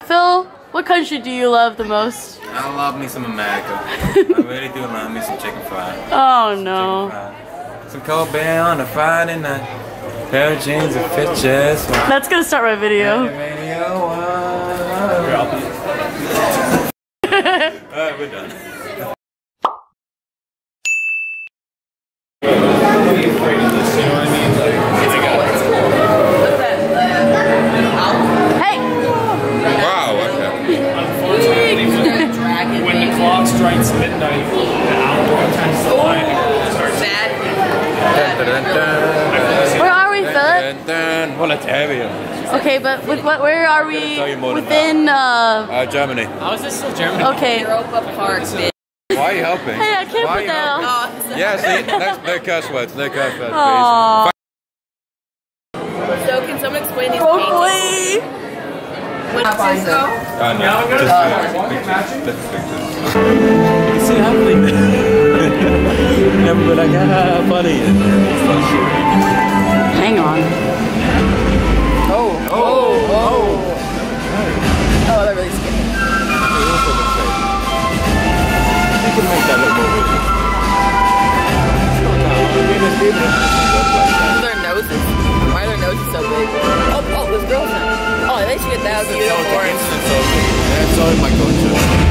Phil, what country do you love the most? I love me some America. I really do love me some chicken fried. Oh no. Some cold beer on a Friday night. Pair of jeans that fit just right. That's gonna start my video. Alright, we're done. Hey! Wow, okay. Unfortunately, when the clock strikes midnight, the hour turns the line and starts. Where are we, Philip? Volataria. Okay, but with what? Where are we? Within Germany. How is this still Germany? Okay. EuropaPark, bitch. Why are you helping? Hey, I can't put that out. Oh, Yeah, see? No curse words, no curse words, Aww. please. so can someone explain these Hopefully. What is this? No, just pictures. You see how never like, funny. Hang on. Oh, they're really skinny. You can make that look more visual. Their noses. Why are their noses so big? Oh, this girl's now. Oh, they should get that. That's all in my culture.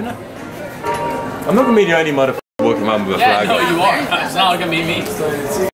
I'm not gonna be the only motherfucker walking around with a flag. Yeah, no, you are. It's not gonna be me.